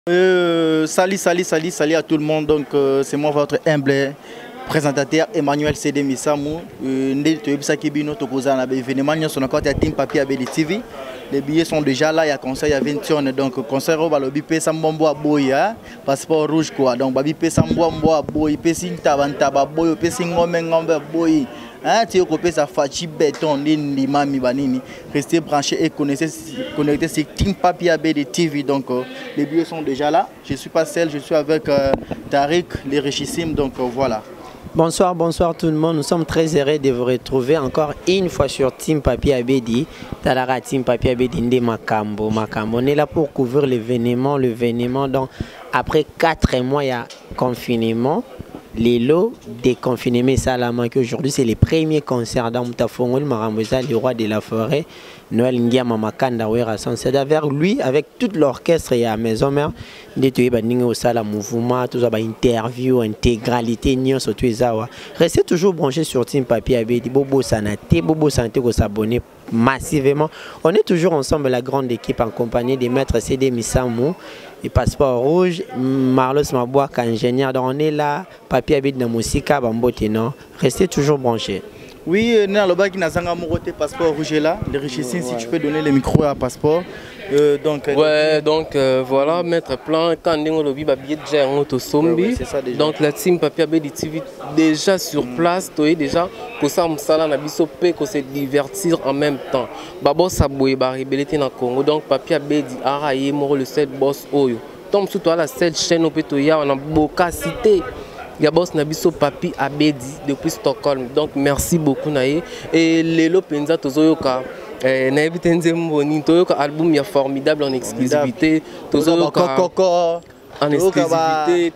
Salut à tout le monde. Donc c'est moi votre humble présentateur Emmanuel CD Misamou. Les billets sont déjà là, il y a concert, il y a 21. Donc concert au Balobi Sambo à Boya, passeport rouge quoi. Donc Babi Sambo à Boy, Pessing Tabantaba Boy, Pessing Ngombe Boy. Hein, tu as sa fachi béton, l'imam Banini. Restez branchés et connectés sur Team Papi ABD TV. Donc les billets sont déjà là. Je ne suis pas seul, je suis avec Tariq, les richissimes. Donc voilà. Bonsoir tout le monde. Nous sommes très heureux de vous retrouver encore une fois sur Team Papi Abedi. Talara Team Papi Abedi Nde Makambo. On est là pour couvrir l'événement. Donc après 4 mois, il y a confinement. Les lots déconfinés Salama qu'aujourd'hui c'est les premiers concerts dans Moutafongol Maramboza, le roi de la forêt, Noël Ndiama Makanda Wera c'est vers lui avec tout l'orchestre et à maison mère de Baningo au sala mouvement, tout ça interview, intégralité nion surtout Zawa. Restez toujours branchés sur Team Papi Abedi, Bobo Santé pour s'abonner massivement. On est toujours ensemble la grande équipe en compagnie des maîtres CD Misamou et Passeport Rouge, Marlos Mabouak, ingénieur. Donc on est là, Papi Abedi na Musika, Bambote, non. Restez toujours branchés. Oui, Passeport Rouge est là. Les richissins, si tu peux donner le micro à Passeport. Voilà, mettre plan quand on a billet déjà en autosombi. Donc la team Papi Abedi TV déjà sur place, déjà que ça m'sala na biso pe que se divertir en même temps. Babo Saboué ba rebelité na Congo. Donc Papi Abedi araye moro le 7 boss oyo. Tombe sous toi la 7 chaîne opetoya on a boka cité. Il y a boss Nabiso Papi Abedi depuis Stockholm. Donc merci beaucoup naye et Lelo Penza Tozoyoka. Album est formidable en exclusivité. En exclusivité,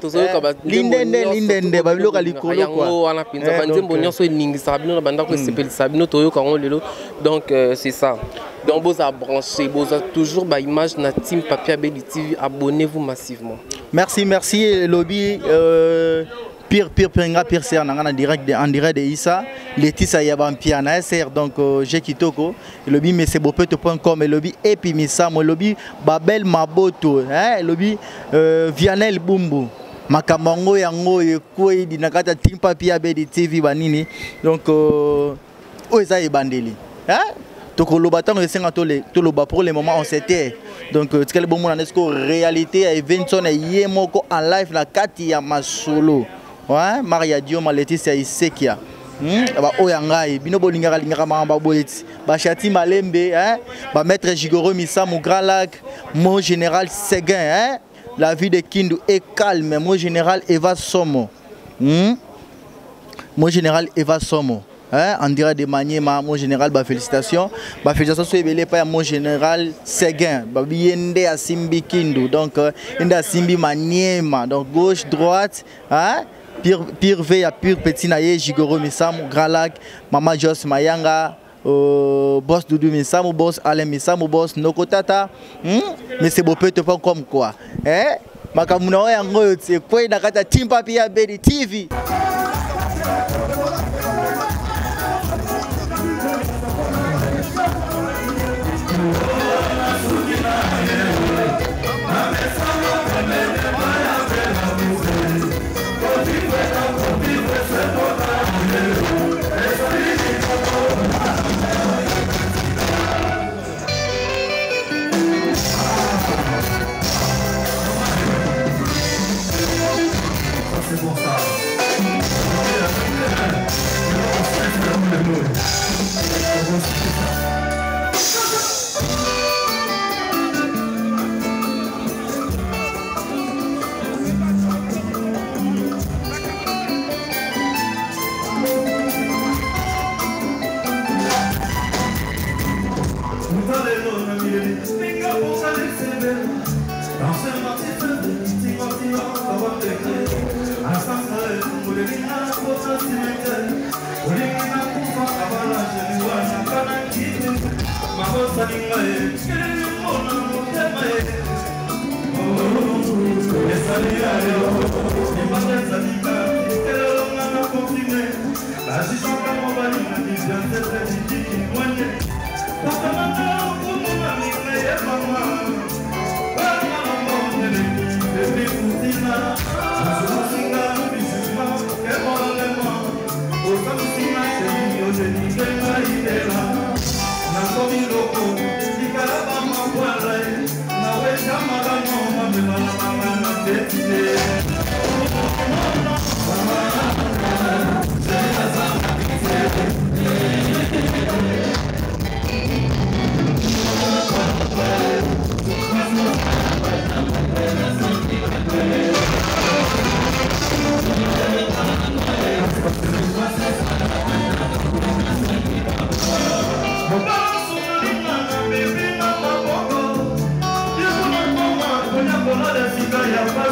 donc c'est ça. Donc vous avez branché, vous avez toujours ma image na Team Papi Abedi TV. Abonnez-vous massivement. Merci lobby. Pire c'est en direct de Issa Laetitia Yabampia na SR donc j'ai kitoko lobby mais c'est beau.com et lobby et puis Misamo lobby Babel Maboto hein lobby Vianel Bumbu Makamango yango ekoi dinakata Team Papi Abedi TV banini donc oza ebandeli hein toko loba tango esenga to loba pour le moment on s'était donc tikale bon mona nesko réalité à Evenson et moko en live la kati ya masolo. Ouais, Maria Dioma Laetitia Isekia. Ba oyangai bino bolingaka lingaka mamba boyeti. Ba Chati Malembe hein, ba maître Jigoro Misamou Grand Lac, mon général Seguin hein. La vie de Kindu est calme, mon général Eva Somo. Mon général Eva Somo. Hein, on dirait de Maniema, mon général, bah félicitations. Bah félicitations sur les pas mon général Seguin. Bah biende à Simbi Kindu. Donc inde Simbi Maniema. Donc gauche, droite, hein. Pire V à pire petit naïe, Jigoro Misamou, Grand Lac, Mama Jos Mayanga, boss Doudou Misamou, boss Alain Misamou, boss Nokotata. Mais c'est beau peut-être pas comme quoi. Hein? Makamuna Oyango, c'est quoi dans Team Papi Abedi TV?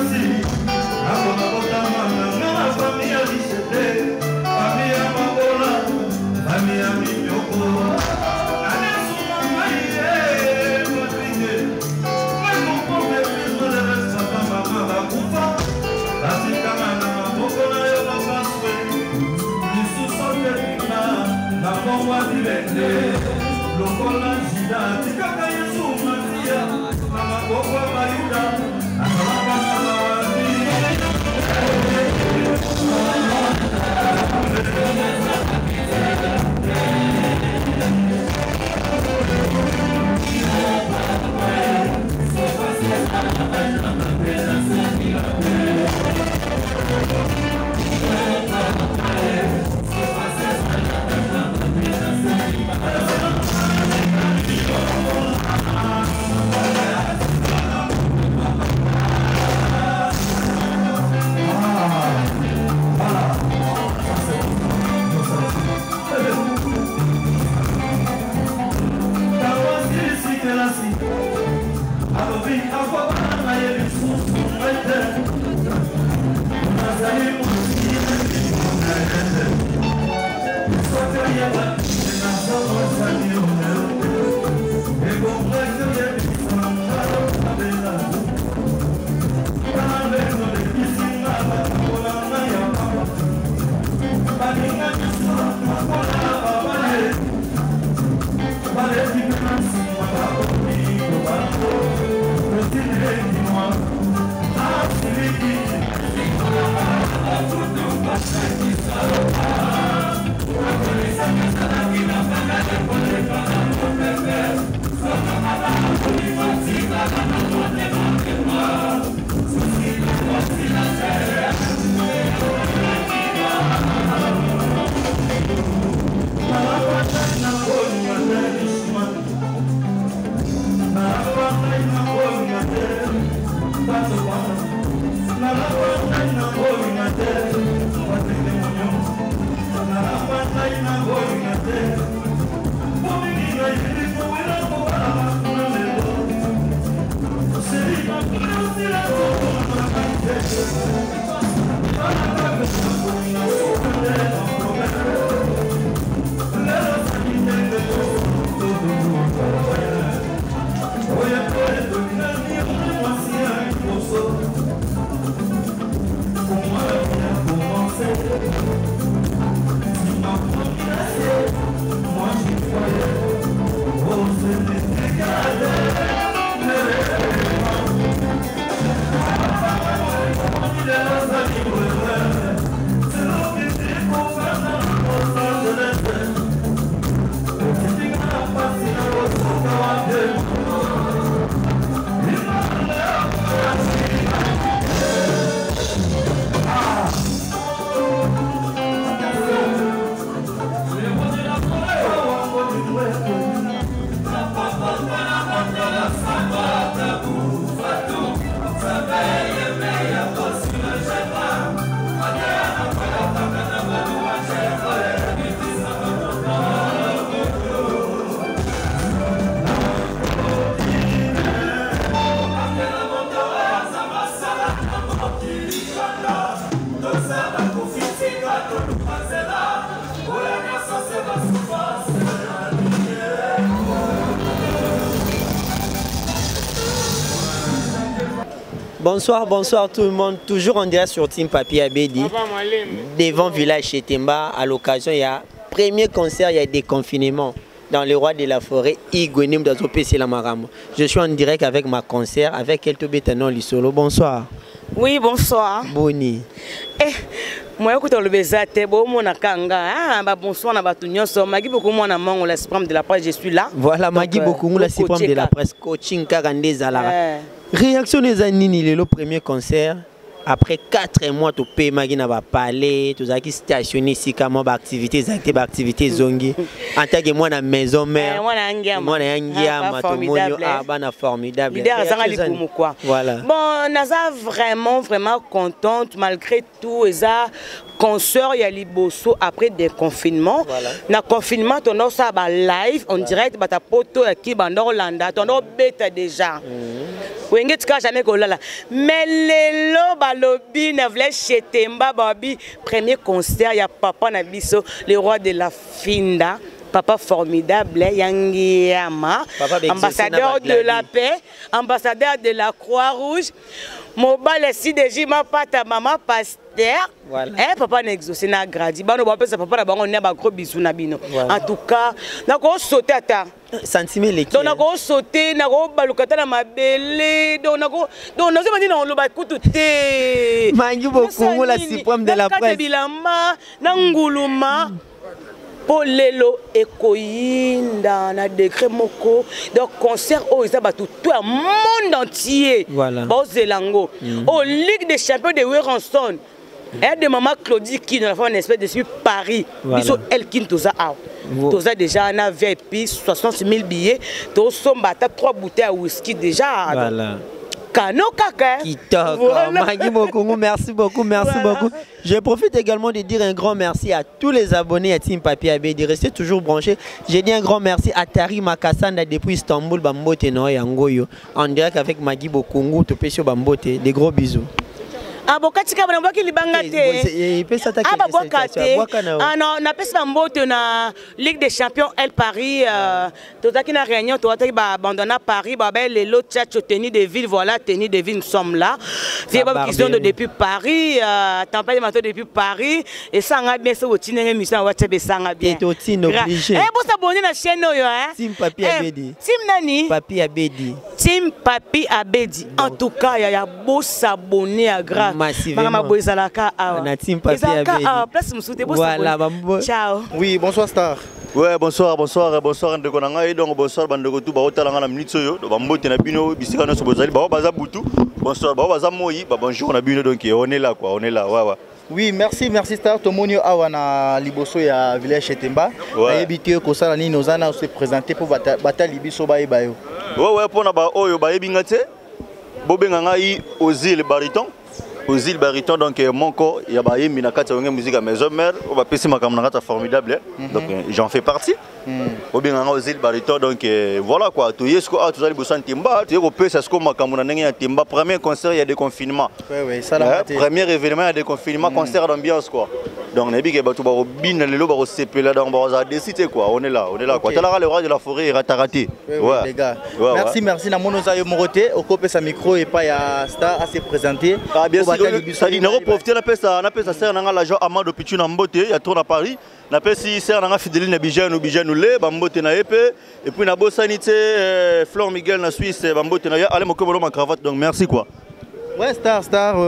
Bonsoir, bonsoir tout le monde. Toujours en direct sur Team Papi Abedi. Devant Village Chetemba, à l'occasion, il y a premier concert, il y a des confinements dans le roi de la forêt, Igwenim d'Azopé Marambo. Je suis en direct avec ma concert, avec Kelto Betanon Lissolo. Bonsoir. Oui, bonsoir. Boni. Moi, écoute, le bezate, bon, mon akanga, bonsoir, nabatunyoso, magi beaucoup mon amant, la suprême de la presse, je suis là. Voilà, magi beaucoup, la suprême de la presse, coaching, Karandé Zalara. Réaction des Anini, le premier concert. Après 4 mois, tu peux imaginer parler, tu as stationné ici comme activité zongi. En tant que moi dans maison mère, moi formidable. Voilà. Bon, Naza vraiment contente malgré tout et ça concert ya liboso après des confinements. Na confinement ton ça ba live en direct ba ta poto ya ki banda Hollanda ton beta déjà. Wenge tika jamais kolala. Mais lelo balobi na vle chetemba babi premier concert ya papa na biso le roi de la finda. Papa formidable, Yangiama, ambassadeur de la paix, ambassadeur de la Croix-Rouge. Mobile si déjà ma pata maman pasteur. Eh papa n'exaucé na gradi. Ba no ba pesa papa na bango ne ba gros bisou na bino. En tout cas, na ko sauter ata. Sentiment l'équipe. Donc na ko sauter, na ko balukata na mabele, donc na se mandi na lo ba kutu te. Mangi beaucoup la suprême de la presse. Bilamba na nguluma. Pour lelo ekoyinda na décret moko donc concert au Isaba tout le monde entier Bozelango au Ligue des champions de Werenson et de maman Claudie qui nous a fait une espèce de suite Paris biso Elkin toza toza déjà na VIP 60 000 billets to sombata 3 bouteilles à whisky déjà voilà. Kano kaka. Merci beaucoup, merci beaucoup. Je profite également de dire un grand merci à tous les abonnés à Team Papi Abedi. Restez toujours branchés. J'ai dit un grand merci à Tari Makassanda depuis Istanbul, Bambote Noyangoyo, en direct avec Magui Bokungu, Topesio Bambote. Des gros bisous. Abokatika bana bwaki libanga te. Ababwakate. Non, na pesa mbote na Ligue des Champions El Paris totaki na réunion totaki ba abandonner Paris ba les lots tchatcho tenue de ville voilà tenue de ville nous sommes là. C'est pas question de depuis Paris tempête matin depuis Paris et ça nga bien so tinenge émission WhatsApp ça nga bien. Et otine obligé. Eh bon s'abonner na chaîne yo hein. Team Papi Abedi. Team nani? Papi Abedi. Team Papi Abedi. En tout cas, il y a beau s'abonner à grâce. Massivement. Voilà, ciao. Oui, bonsoir Star. Ouais, bonsoir, bonsoir, bonsoir Ndeko Nangai, donc bonsoir Bandeko tout ba otalanga na minute yo, ba mbote na bino bisika no so bozali ba baza butu. Bonsoir, ba baza moyi, ba bonjour na bino donc on est là quoi, on est là. Ouais ouais. Oui, merci Star. Tomonio awana liboso ya village Chetemba. Ayebité ko sala ni nozana se présenter pour bata libiso ba ebayo. Ouais, pour na ba oyo ba yebinga te. Bobenga ngai Ozil Bariton. Ozil Bariton donc mon corps il y a ba yemi na kati ya musique à maison mère, on va passer ma camarade formidable. Donc j'en fais partie. Bobenga ngai Ozil Bariton donc voilà quoi, to yesko a tous ali bosan timba, tu peux c'est ce que ma camarade ngi ya timba premier concert il y a des confinements. Ouais, ça la premier événement il y a des confinements, concert d'ambiance quoi. Donc on a dit que ba to ba robin lelo ba sepela donc ba décider quoi, on est là quoi. Tala le roi de la forêt raté. Ouais les gars. Merci na monoza yo moroté, au copé sa micro et pas ya Star à se présenter. Bien sûr, ça dit n'auro profiter na pesa ser na l'agent Amado Pichu na mbote ya tour na Paris. Na pesi ser na Fidèle na bijanu le ba mbote na épée et puis na bosanité Flor Miguel na Suisse ba mbote na ya ale mokobolo ma cravate donc merci quoi. Ouais Star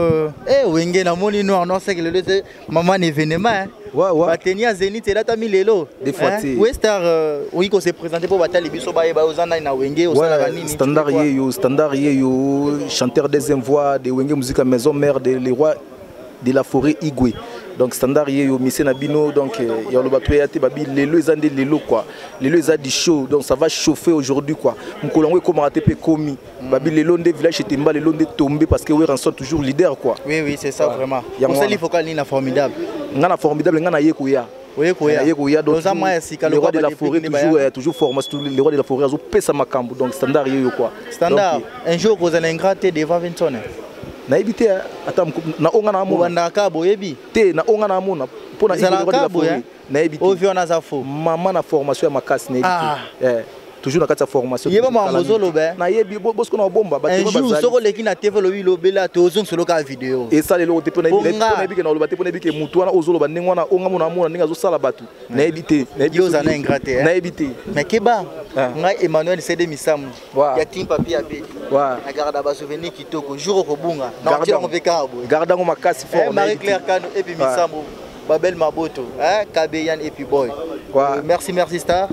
wenge na moni noir non c'est que le maman événement hein. Ouais. Batenia Zénith et là t'as mis l'élo. Des fois ouais Star oui qu'on s'est présenté pour battre les biso ba ozana na wenge osala nini. Standard yo chanteur deuxième voix de wenge musique à maison mère de les rois de la forêt Igwe. Donc standard yo missé na bino donc il y a le bateau yate babi lelo ezande lelo quoi. Lelo ezadi chaud donc ça va chauffer aujourd'hui quoi. Mkolongo comme ratepe komi. Babi lelo nde village Chetemba lelo nde tombé parce que we rançon toujours leader quoi. Oui c'est ça vraiment. On sait il faut qu'on ait formidable. Ngana formidable ngana yekoya. Oui yekoya donc le roi de la forêt toujours formation le roi de la forêt azo pesa makambo donc standard yo quoi. Standard un jour vous allez ingrater devant 20 tonnes. Na ebité atam na onga na mo banda ka boyebi te na onga na mo na pona la forêt na ebité ovio na zafo maman na formation ya makasi na ebité toujours na kati ya formation yeba mambozo lobe na yebi bosko na bomba ba te ba bazali soko leki na TV lobi lobela te ozong solo ka video et ça lelo te pona ebité na loba te pona ebité mutu wana ozolo ba ndengwana onga mo na mo na ndinga zo sala batu na ebité yo za na ingrate na ebité mais keba ngai Emmanuel Cédé Misamu ya Team Papi Abedi na garda ba souvenir kitoko jour ko bunga na tira mo veka abo garda ngo makasi fort Marie Claire Kano et puis Misamu Babel Maboto Kabeyan et puis Boy merci Star.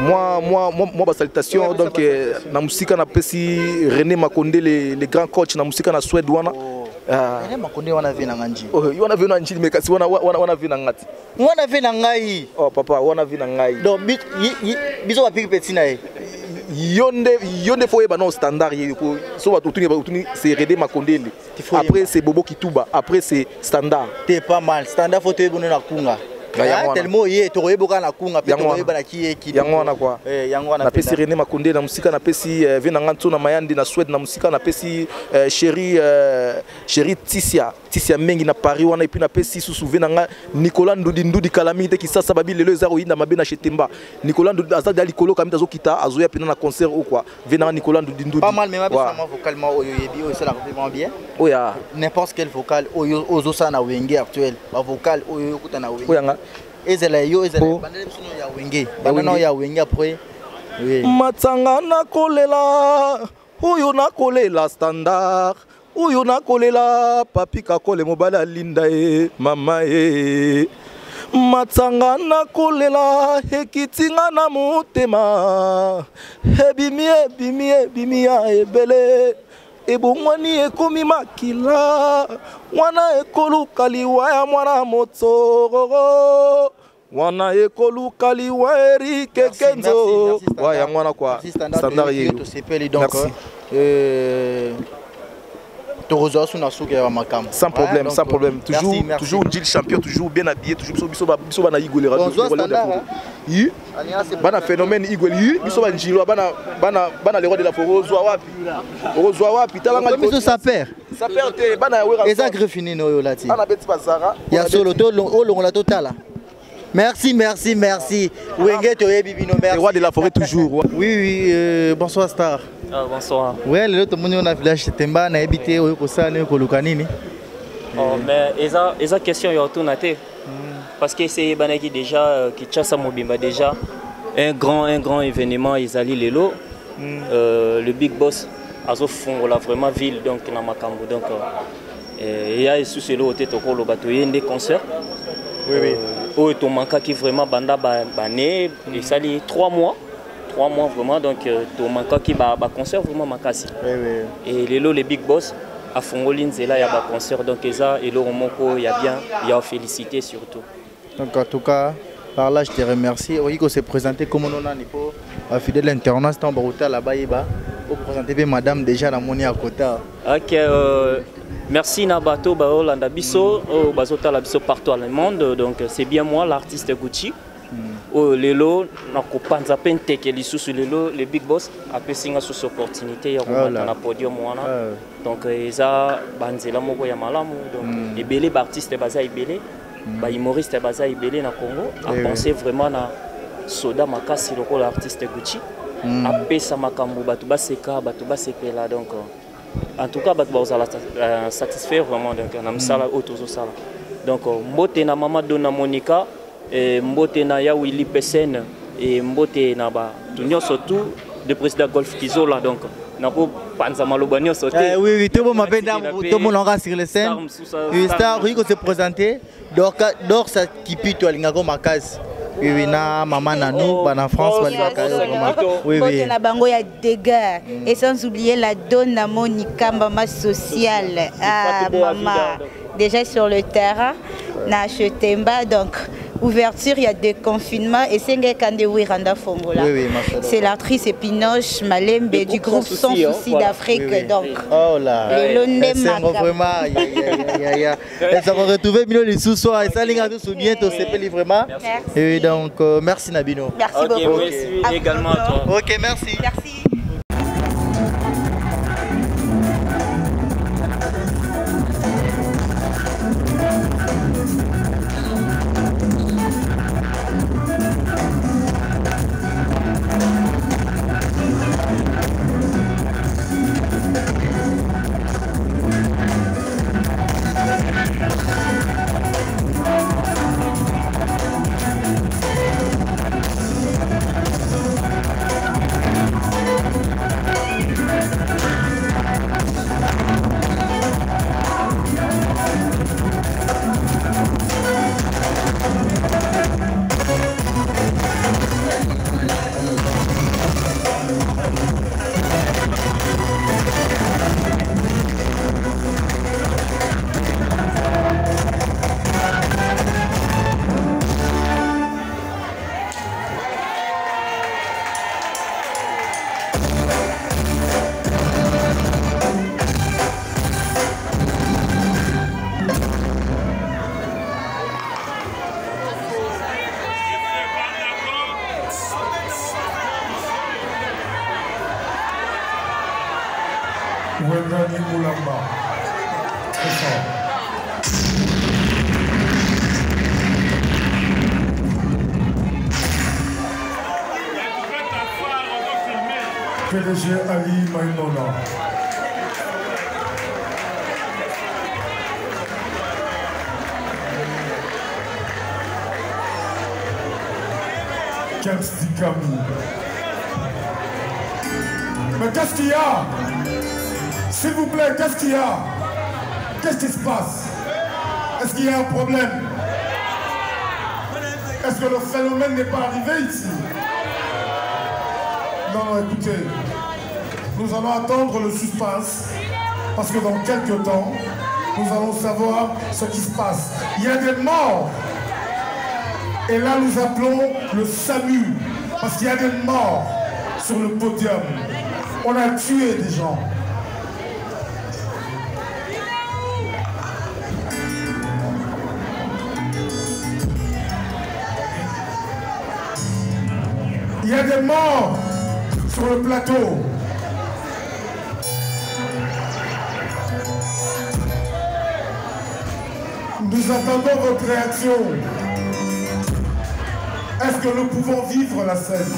Moi salutation donc na musika na pesi René Makonde le grand coach na musika na Suède wana René Makonde wana vina nganji wana vina nganji mais kasi wana vina ngati wana vina ngai oh papa wana vina ngai donc biso ba piki petit na yonde foye ba non standard so ba tuni c'est Redé Makondele. Après c'est Bobo Kituba, après c'est standard. T'es pas mal. Standard faut te bonner na kunga. Tellement yé to yeboka na kunga pe to yeba ki yango wana kwa. Na pesi René Makondele na musika na pesi venanga nto na Mayandi na Suède na musika na pesi chéri Ticia mengi na Paris wana et puis na pesi sous venanga Nicolas Ndudi Calamité qui sasa babi lelo ezaro yinda mabe na Chetemba. Nicolas Ndudi azali likolo kamita zo kita azoya pena na concert ou quoi. Venanga Nicolas Ndudi. Pas mal mais ma pesa vocalement oyo yebi oyo ça la vraiment bien. Oya n'importe quel vocal oyo ozo na wenge actuel. Ba vocal oyo kuta na wenge. Oyanga ezela yo ezela bandele biso ya wenge. Bandana ya wenge après. Oui. Matsanga na kolela oyo na kolela standard. Oyo na kolela papi kakole mobala linda mama Matsanga na kolela hekitinga na motema ebimi ya ebele ebongwani ekomi makila wana ekoluka liwa ya mwana motsoro wana ekoluka liwa Erike Kenzo wa ya mwana kwa standard yeyo sans problème, sans problème. Toujours Gilles champion, toujours bien habillé, toujours biso bana igolera. Bana phénomène igoli, biso bana Gilles, bana le roi de la forêt zwa wapi. Talanga biso sa père. Sa père te bana wera. Eza grefini no yo lati. Bana beti bazara. Ya solo to longola totala. Merci. Wenge toye bibino merci. Le roi de la forêt toujours. Oui, bonsoir Star. Ah, bonsoir. Oui, le tout le monde a village Chetemba na habité au Kosane Kolukanini. Oh, mais esa question yo tournaté. Parce que c'est banaki déjà qui chassa mobimba déjà un grand événement Isali Lelo. Le Big Boss azo fongo la vraiment ville donc na Makambo donc il y a sous ce lot tête ko lo bato yende concert. Oui. Oh to manka qui vraiment banda bané et sali 3 mois vraiment donc to manka qui ba concert vraiment makasi. Oui. Et lelo les Big Boss a fongoli nzela ya ba concert donc eza et loro moko ya bien ya féliciter surtout. Donc en tout cas par là je te remercie. Oui qu'on s'est présenté comme on a nipo fidèle international dans Barouta là-bas iba pour présenter madame déjà la monnaie à côté. OK merci Nabato Baolanda Bisso bazota la biso partout dans le monde donc c'est bien moi l'artiste Gucci. Lelo na kopanza penteke lisusu lelo le Big Boss a pesinga sous opportunité ya komata na podium wana donc eza banzela moko ya malamu donc ebele ba artiste baza ebele ba humoriste baza ebele na Congo a penser vraiment na soda makasi loko l'artiste Gucci a pesa makambo batu baseka batu basepela donc en tout cas batu bazala satisfaire vraiment donc na msala otozo sala donc mbote na mama Dona Monica et mbote na ya Willy Pesen et mbote na ba tunyo surtout le président Golf Kizola donc na po panza malobani sauté oui tout le monde m'appelle tout le monde en sur les scènes Star oui qu'on s'est présenté donc ça qui pite alinga ko makasi oui na maman nanou bana France balinga oui na bango ya dégâts et sans oublier la Dona Monica maman sociale maman déjà sur le terrain na Chetemba donc ouverture, il y a des confinements et c'est Wiranda Fongola. C'est l'actrice Epinoche Malembe du groupe Sans Souci d'Afrique. Donc, oh là, c'est vraiment. Ça va retrouver Bino les sous-soirs et ça, les gars, tout bientôt, c'est vraiment. Et donc, merci Nabino. Merci beaucoup. Merci également à toi. Ok, merci. Merci. PDG Ali Maïmona. Mais qu'est-ce qu'il y a? S'il vous plaît, qu'est-ce qu'il y a? Qu'est-ce qui se passe? Est-ce qu'il y a un problème? Est-ce que le phénomène n'est pas arrivé ici? Non, écoutez, nous allons attendre le suspense parce que dans quelques temps, nous allons savoir ce qui se passe. Il y a des morts. Et là, nous appelons le SAMU, parce qu'il y a des morts sur le podium. On a tué des gens. Il y a des morts sur le plateau. Nous attendons votre réaction. Est-ce que nous pouvons vivre la scène?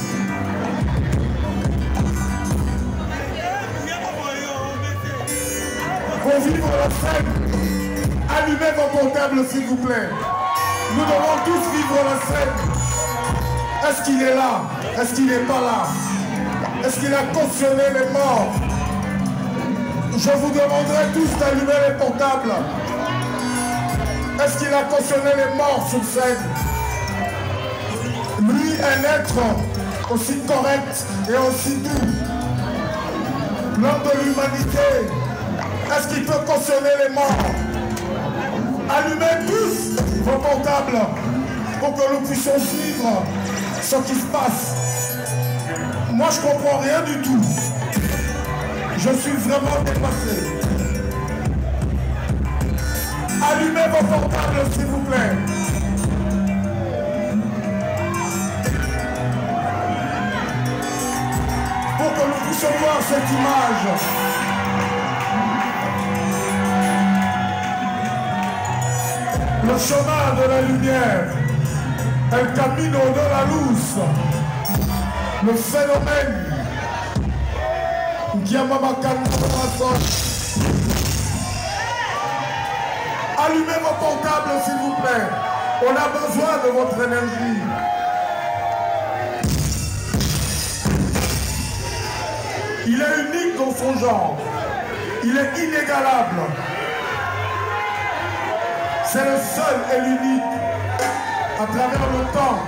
Pour vivre la scène, allumez vos portables s'il vous plaît. Nous devons tous vivre la scène. Est-ce qu'il est là? Est-ce qu'il n'est pas là? Est-ce qu'il a cautionné les morts? Je vous demanderai tous d'allumer les portables. Est-ce qu'il a cautionné les morts sur scène? Lui, un être aussi correct et aussi doux, l'homme de l'humanité, est-ce qu'il peut cautionner les morts? Allumez tous vos portables pour que nous puissions suivre ce qui se passe. Moi, je ne comprends rien du tout. Je suis vraiment dépassé. Allumez vos portables, s'il vous plaît. Pour que nous puissions voir cette image. Le chemin de la lumière, El Camino de la Luz, le phénomène allumez vos portables s'il vous plaît, on a besoin de votre énergie. Il est unique dans son genre. Il est inégalable. C'est le seul et l'unique à travers le temps.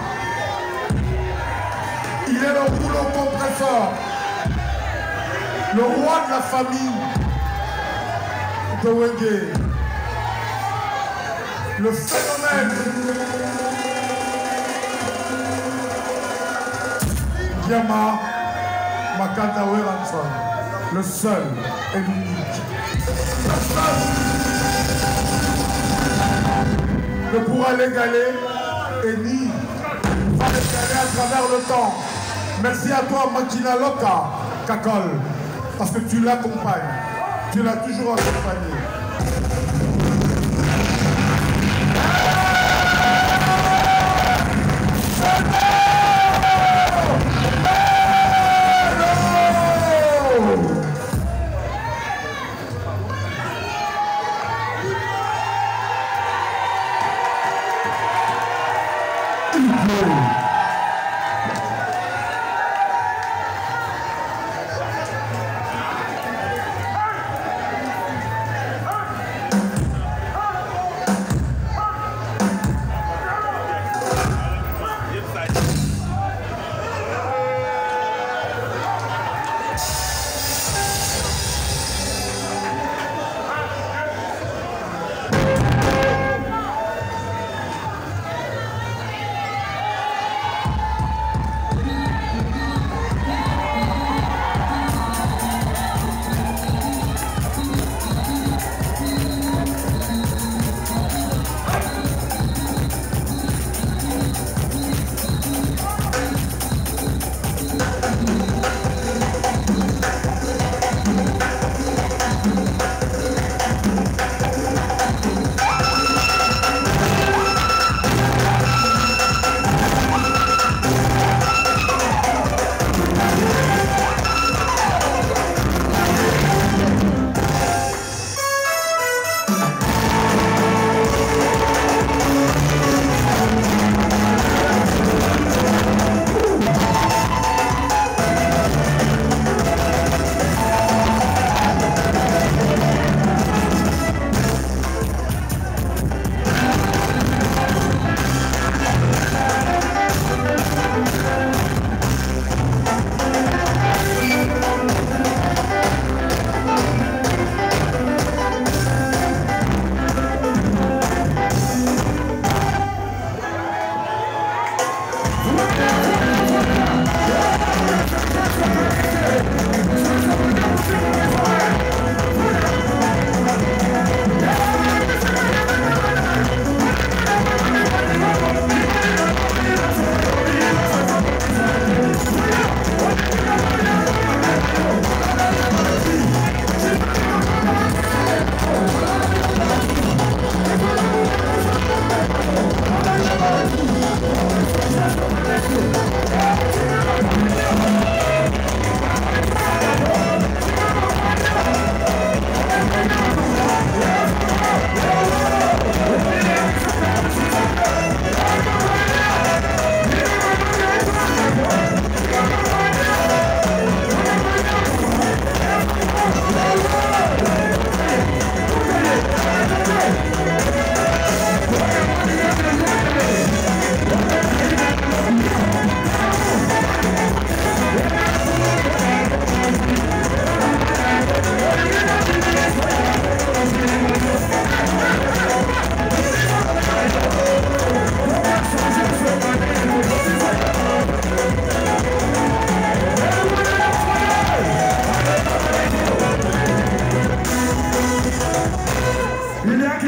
Il est le rouleau compresseur, le roi de la famille de Wenge. Le phénomène Yama Makata Weranson, le seul et l'unique. Ne pourra l'égaler et ni va l'égaler à travers le temps. Merci à toi Makina Loka Kakol, parce que tu l'accompagnes, tu l'as toujours accompagné.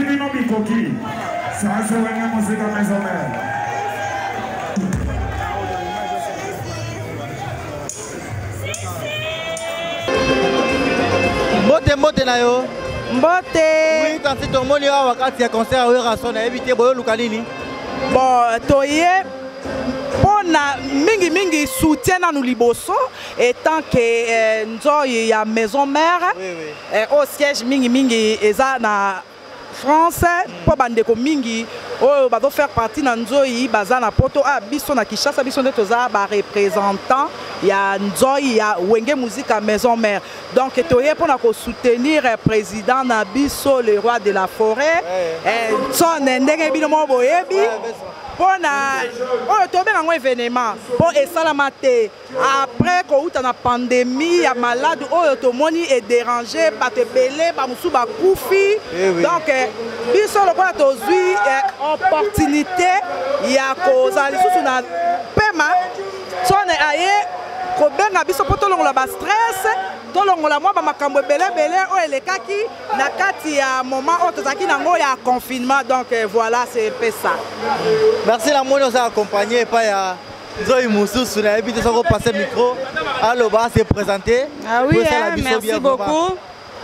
bino mikoki. Ça c'est vraiment musique à maison mère. Mbote na yo. Mbote. Oui, quand c'est ton moni wa wakati ya concert wa rason na éviter boyo lukanini. Bon, toye pona mingi soutien na nous liboso étant que nzoyi ya maison mère au siège mingi eza na France po bandeko mingi oyo bazo faire partie na nzoyi baza na poto biso na Kinshasa biso nde toza ba représentant ya nzoyi ya wenge musique à maison mère donc toye pona ko soutenir président na biso le roi de la forêt son ndenge bino mo boyebi pona oyo tobenga ngo événement po esalama te après kouta na pandémie ya malade oyo tomoni est dérangé bato ebele bamusu bakufi donc biso lokola tozwi opportunité ya kozala lisusu na pema sone aye kobenga biso po tolongola bastress tolongola mwa bamakambo ebele oyo elekaki na kati ya moment oyo tozalaki nango ya confinement donc voilà c'est un peu ça. Merci la moni oza accompagné pa ya Nzoyi Moussousou na yebi te soko passer micro aloba se présenter. Ah oui, merci beaucoup.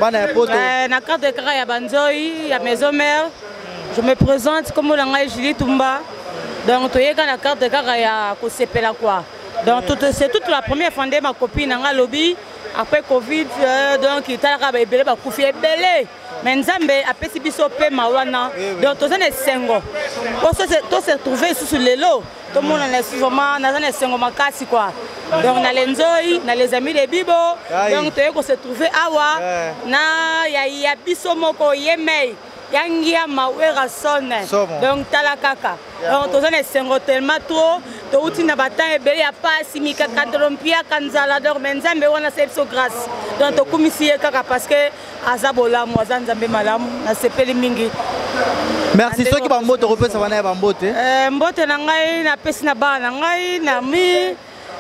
Na carte de crédit ya Banzoyi ya maison mère. Je me présente comme Olanga Julie Tumba. Donc toyeka na carte de crédit ya kosepela quoi. Donc c'est toute la première fois de ma copine dans le lobby après Covid donc il t'a rabé belé ba kufi belé mais nzambe après si biso pe mawana donc tous les sengo to se trouver sur le lot tout le monde est vraiment dans les sengo makasi quoi donc na Nzoyi na les amis de Bibo donc to se trouver awa na ya biso moko yemei yangia mawera sonne donc talakaka donc tous les sengo tellement trop to utina batan ebele ya pasi mika kadrompia kanzala donc menzambe wana sepso grâce donc to komisi kaka parce que azabola mo azanzambe malamu na sepeli mingi. Merci ceux qui bambote repesa wana ya bambote mbote na ngai na pesi na ba na ngai na mi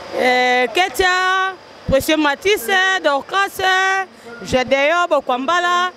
Ketia Monsieur Matisse Dorcas Jedeyo Bokwambala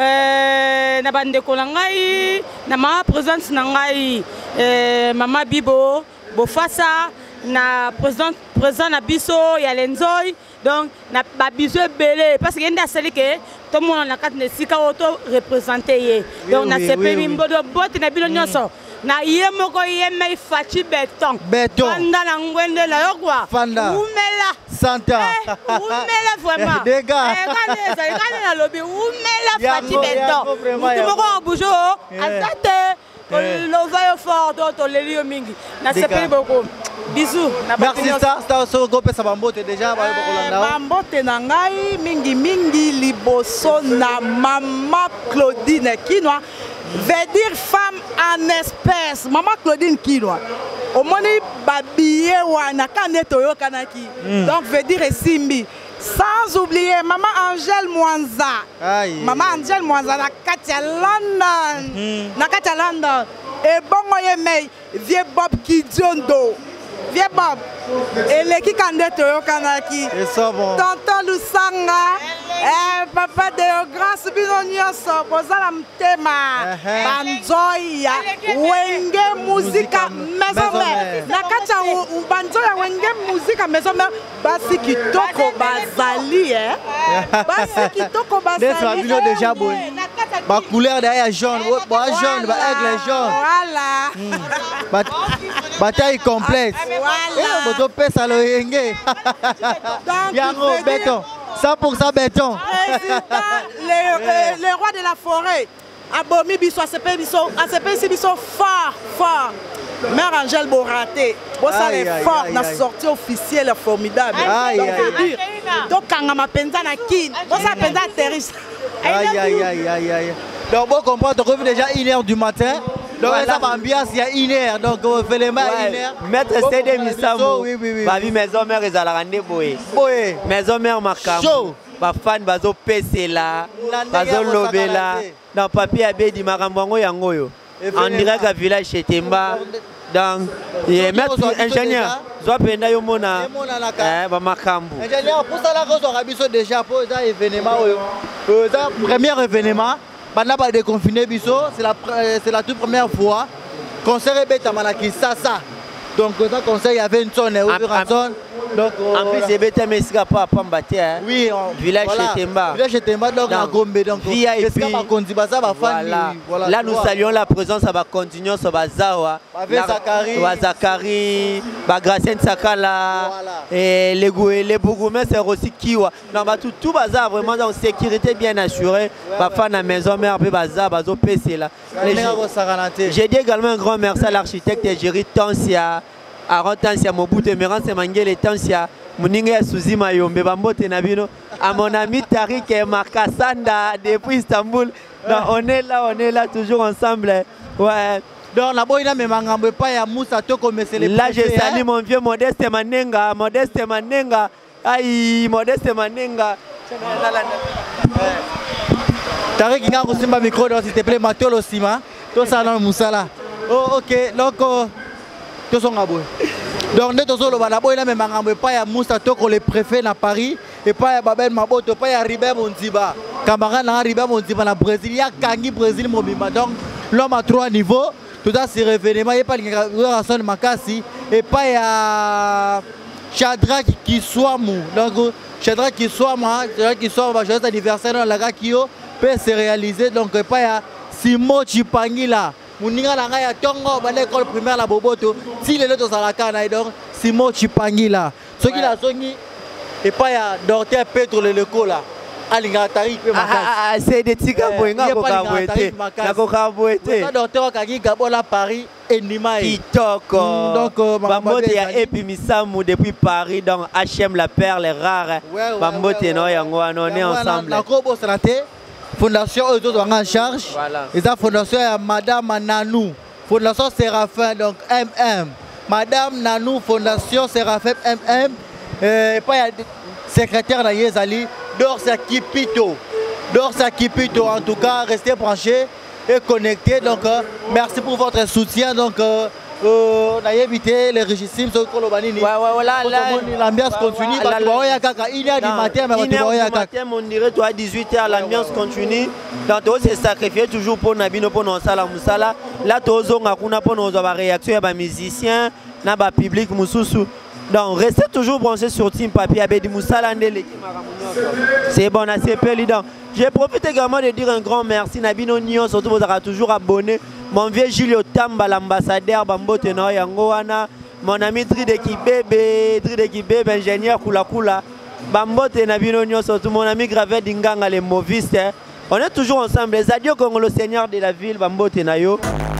na bandeko na ngai na ma présence na ngai Mama Bibo Bofasa na président na biso ya Nzoyi donc na ba biso belé parce que nda sali que tout le monde na carte de sika auto représenter donc na sepemi mbodo bote na bino nyonso na yemoko yemei fachi beton fanda na ngwende la yo quoi umela santa umela vraiment dega quand na lobby umela fachi beton moko bujo azate l'ovaio fort d'autres les lieux mingi na sepeli beaucoup bisous merci ça so go pesa bambote déjà bambote na ngai mingi liboso na Mama Claudine Kinwa veut dire femme en espèce. Maman Claudine Kinwa au moni babiye wana kane toyo kanaki donc veut dire Simbi. Sans oublier Maman Angèle Mwanza. Maman Angèle Mwanza na Katia London. Et bon yemei vieux Bob Kidiondo. Vieux Bob. Et l'équipe kande toyo kanaki. Tonton Lusanga. Papa de grâce bino nyonso bozala mtema Banzoyi ya wenge muzika maison mère na kati Banzoyi ya wenge muzika maison mère basi kitoko bazali basi kitoko bazali ça bino déjà bon ba couleur derrière jaune ba jaune ba aigle jaune voilà bataille complète boto pesa lo yenge yango béton 100% béton. Le roi de la forêt. Abomi biso ACP biso fort. Mère Angèle Boraté. Ça est fort na sortie officielle formidable. Donc quand ma penza na kin. Ça penza terroriste. Aïe. Donc bon comprendre on revient déjà 1h du matin. Donc ça va ambiance il y a 1h donc on fait les mains 1h. Maître CD Misambo. Babi maison mère ezala rande boye. Maison mère makambo. Ba fan bazo pesela, bazo lobela. Dans papier abedi makambo ngo yango yo. En direct à village chez Temba. Donc maître ingénieur soit penda yo mona ba makambo. Ingénieur pour ça la cause on a biso déjà pour ça événement ça premier événement Bana ba déconfiné biso, c'est la toute première fois. Concert est bête à Malaki, ça. Donc, dans le conseil, il y avait une zone, donc, en plus, il y avait un escapé à Pambaté. Oui, village Chetemba. Village Chetemba, donc à Gombe. Donc, là, nous saluons la présence à continuer sur Bazawa. Zakari, Gracien Sakala, et les Bougoumès, c'est aussi Kiwa. Donc, tout Bazar, vraiment, dans sécurité bien assurée. Parfois, dans la maison mère, Bazar, Bazo PC. J'ai dit également un grand merci à l'architecte Égérie Tansia. Aaron Tansia Mobutu Merance Mangele Tansia Muninga Suzy Mayombe Bambote Nabino à mon ami Tariq Markassanda depuis Istanbul. Donc on est là toujours ensemble. Ouais. Donc la boîte mais mangambe pas ya Moussa Toko mais c'est les là je salue mon vieux Modeste Manenga. Aïe Modeste Manenga. Tariq Inga Kosimba micro s'il te plaît Mathieu Sima. Tout ça dans Moussa là. Oh ok donc donc, nous pas ya Moussa Toko le préfet na Paris et pas ya Babel Maboto, pas ya Ribé Monziba. Camarade na Ribé Monziba na Brésil, ya Kangi Brésil Mobima. Donc, l'homme à 3 niveaux, tout ça c'est révélément, il n'y a pas de raison de Makassi et pas ya Chadra qui soit mou. Donc, Chadra qui soit moi, joyeux anniversaire dans la Gakio peut se réaliser. Donc, pas ya Simo Chipangi là. Muninga na ya tongo ba l'école primaire la Boboto si les autres à la cana donc Simo Chipangi là ce qui la songi et pas ya docteur Petro le leko là alinga tari pe makasi c'est des tika boinga ko kabwete docteur Kagi Gabola Paris endima kitoko donc bambote ya epimisamu depuis Paris donc HM la perle rare bambote no yango on est ensemble na ko santé Fondation Ozo en charge. Voilà. Et la fondation est Madame Nanou. Fondation Séraphin, donc MM. Madame Nanou, Fondation Séraphin MM. Et pas secrétaire de Yezali. Dorsa Kipito. En tout cas, restez branchés et connectés. Donc, merci pour votre soutien. Donc, on a évité les régissimes sur Kolobanini. L'ambiance continue. Il y a du matin, on dirait toi à 18h, l'ambiance continue. Donc, on s'est sacrifié toujours pour Nabino, pour nos salas Moussala. Là, on a pour nos réactions, il y a des musiciens, il y a des publics, Moussoussou. Donc, restez toujours branchés sur Team Papi Abedi Moussala. C'est bon, assez peu. Je profite également de dire un grand merci. Nabino Nyon, surtout, vous aurez toujours abonné. Mon vieux Julio Tamba, l'ambassadeur Bambote Yangoana. Mon ami Dride Kibebe, ingénieur Kula. Bambote Nabino Nyon, surtout mon ami Gravet Dinganga, les movistes. On est toujours ensemble. Les adieux Congo, le seigneur de la ville, Bambote Nayo.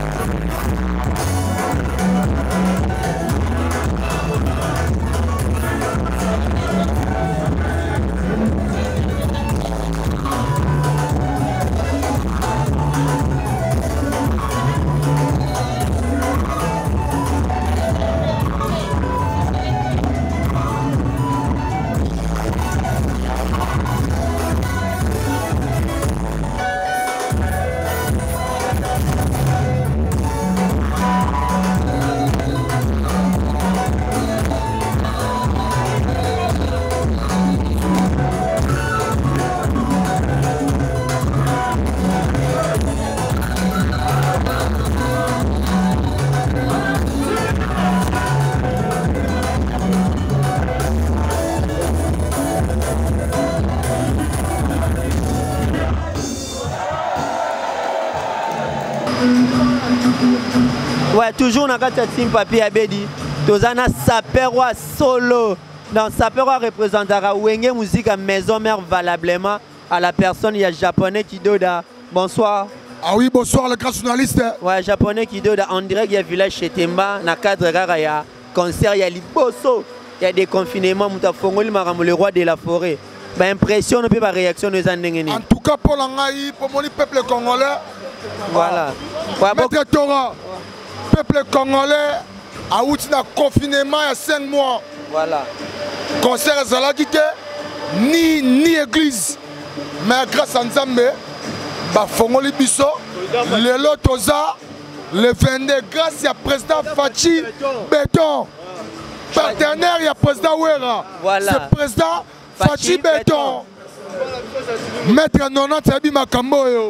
Ouais, toujours dans la team Papi Abedi. Tozana Saperwa solo. Dans Saperwa représentera Wenge musique à maison mère valablement à la personne. Il y a japonais qui doda. Bonsoir. Ah oui, bonsoir le grand journaliste. Ouais, japonais qui doda. En direct, il y a village chez Temba. Dans le cadre il y a concert, il y a Liboso. Il y a des confinements. Le roi de la forêt. Bah, impression, on peut pas réaction de Zandengeni. En tout cas, pour l'Angaï, pour mon peuple congolais. Voilà. Ouais, Maître Torah, peuple congolais a eu un confinement il y a 5 mois. Voilà. Concert Zalaki, ni église. Mais grâce à Nzambe, Fongoli Bisso, le Lotoza, le 22, grâce à président Fachi Béton. Partenaire, il y a président Ouera. Voilà. C'est président Fachi Béton. Maître Nona Tabi Makamboyo.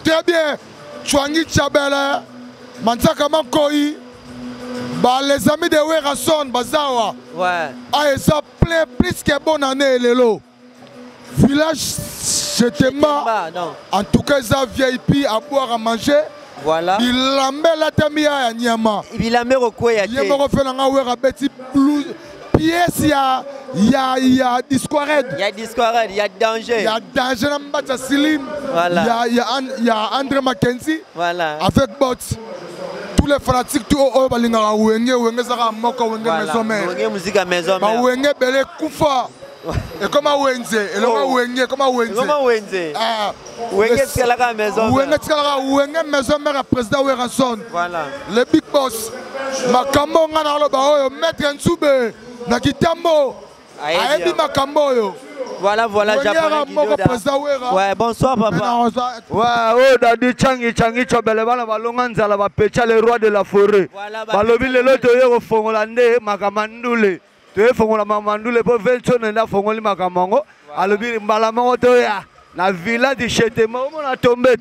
très bien. Chouangi Tchabele, Mansaka Mankoi, les amis de Werason, Bazawa. Ouais. Ah, ça plein plus que bonne année, Lelo. Village Chetema. En tout cas, ça VIP à boire, à manger. Voilà. Il a mis la tamia à Nyama. Il a mis au coin. Il a mis au coin. Pièce, il y a discourette. Il y a discourette, il y a danger. Il y a danger dans Mbata Silim. Voilà. Il y a André Mackenzie. Voilà. Avec Bots. Tous les fanatiques, tous les balingara Wenge, Wenge Zara Moko, Wenge Maison Mère. Wenge musique à Maison Mère. Wenge Bele Koufa. Et comme Wenge. Et Wenge, comme Wenge. Comment Wenge? Wenge Tkalaka Maison Mère. Wenge Tkalaka, Wenge Maison Mère, président Werason. Voilà. Le big boss. Makambo Ngana Loba, Maître Nsoube. Nakitambo. Aebi Makambo yo. Voilà, ouais, bonsoir papa. Ouais, oh, Dadi Changi Chobelebana, Balonganza, la Pecha, le roi de la forêt. Balobi le loto yo Fongolande, Makamandoule. Tu es Fongola Mamandoule pour 20 ans, Fongoli Makamango. Alobi Mbalamango Toya. La villa de Chetema, on a tombé,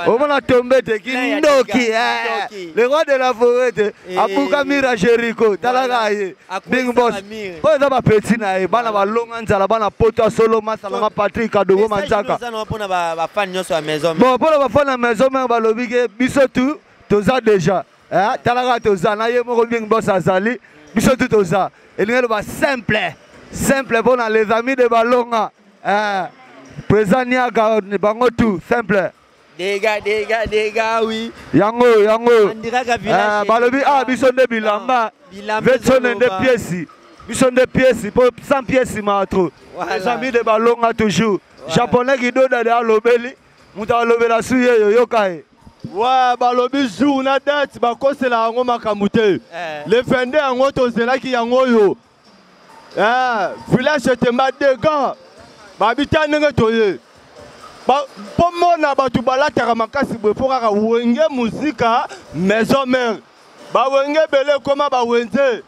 Kindoki, le roi de la forêt, Apuka Mira Jericho, Talagaye, Bing Boss, pour les petits naïfs, Bana Longanza, la Bana Pota Soloma, Salama Patrick, Adogo Manzaka. Bon, pour la fan de la maison, Balobigue, Bissotou, Toza déjà, Talaga Toza, Naye Moro Bing Boss Azali, Bissotou Toza, et nous simple pour les amis de Balonga. Présent Niaga, Bango tout, simple. Des gars, oui. Yango. Balobi, bison de Bilamba. Vetson de pièces. Bison de pièces, pour 100 pièces, trop. Les amis de Balonga toujours. Japonais qui donnent à l'obéli. Mouta l'obéla souye yokai. Ouais, Balobi joue na date, bako c'est la hango makamute. Le fende hango to c'est là qui yango yo. Village Chetema de gars. Babita nenge toye. Pour moi, batu balataka makasi pour kaka wenge musika maison mère. Ba wenge belé comment ba wenze.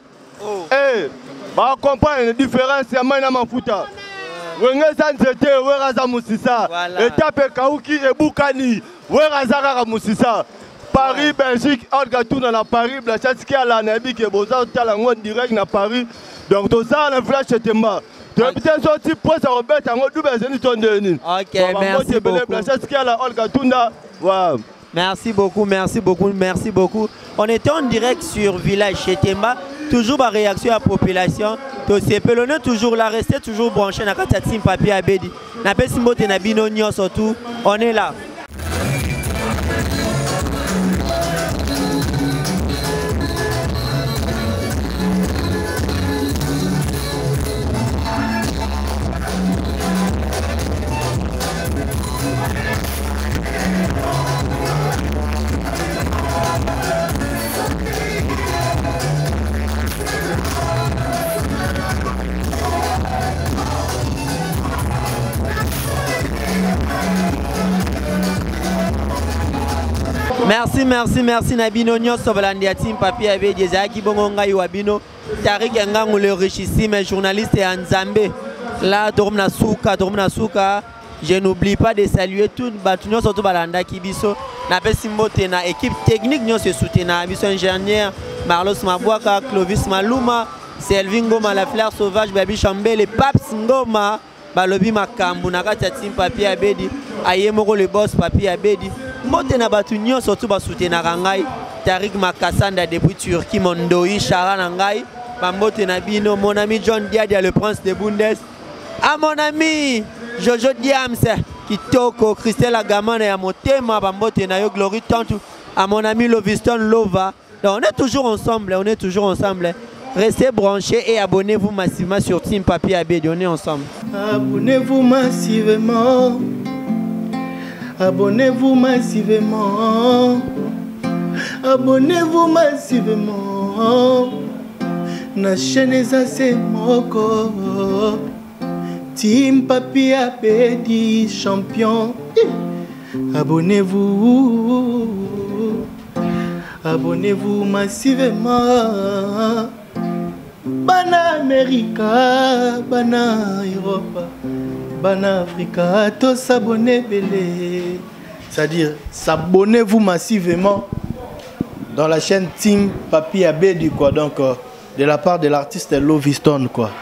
Ba comprendre la différence ya maina mafuta. Wenge sanzete weraza musisa. Etape kauki ebukani weraza kaka musisa. Paris Belgique Olga tout dans la Paris la chaski à la nabi ke boza tala ngo direct na Paris. Donc tout ça na flash Chetema. Tu as peut-être sorti pour ça remettre en double zénith ton denis. Ok, merci beaucoup. Merci beaucoup. On était en direct sur Village Chetema. Toujours ma réaction à la population. On est toujours là, restez toujours branché dans la team papier à Bedi. On est là. Merci Nabino Nyoso Valandia Team Papi Abe Dezaki Bongonga Iwabino Tarik Ngangu le richissime journaliste et Nzambe. Là Tormna Souka, je n'oublie pas de saluer tout Batunyo surtout Balanda Kibiso na Pesimbote na équipe technique Nyo se soutena Biso ingénieur Marlos Mabwaka, Clovis Maluma, Selvin Ngoma la fleur sauvage Babi Chambé les Paps Ngoma Balobi Makambu Nakata Team Papi Abedi Ayemoko le boss Papi Abedi Mote na Batunyo surtout basutena Rangai Tarik Makasanda depuis Turquie Mondoi Chara Nangai Bambote Nabino mon ami John Diadia le prince de Bundes. À mon ami Jojo Diams Kitoko Christelle Agamana et Motema Bambote Nayo Glory Tantu. À mon ami Loviston Lova. Donc, on est toujours ensemble. Restez branchés et abonnez-vous massivement sur Team Papi Abedi. On est ensemble. Abonnez-vous massivement. Abonnez-vous massivement. Abonnez-vous massivement. Na chaîne c'est moko. Team Papi Abedi champion. Abonnez-vous. Abonnez-vous massivement. Bana America, Bana Europe, Bana Africa, tous abonnez belé. C'est-à-dire, s'abonnez-vous massivement dans la chaîne Team Papi Abedi, quoi. Donc, de la part de l'artiste Loviston, quoi.